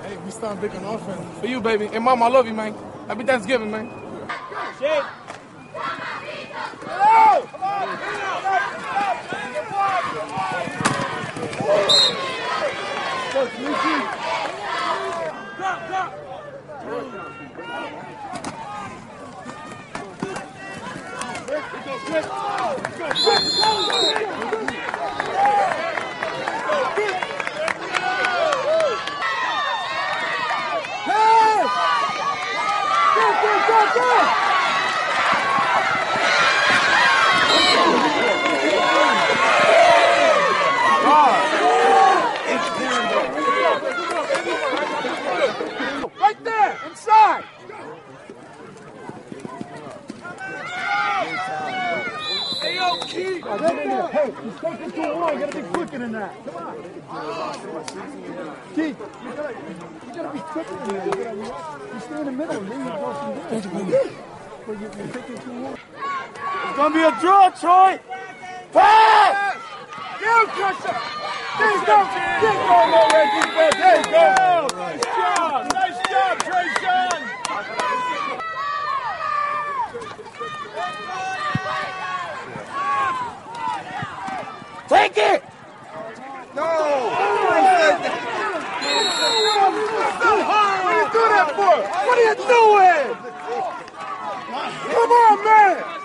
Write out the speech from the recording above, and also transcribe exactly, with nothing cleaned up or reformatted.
Hey, we starting big on offense. For you, baby. And Mom, I love you, man. Happy Thanksgiving, man. Shake. Go! Come Right there, inside. Hey, yo, Keith. Hey, he's taking too long. You gotta be quicker than that. Come on. Keith, you gotta, you gotta be quicker than that. You, gotta, you stay in the middle, and then you go from there. But you, you're taking too long. It's gonna be a draw, Troy. Pass! Down, Crusher. There you go. There you go, no way, defense. There you go. Nice job. Nice job, Trayshawn. Take it! No! What are you doing that for? What are you doing? Come on, man!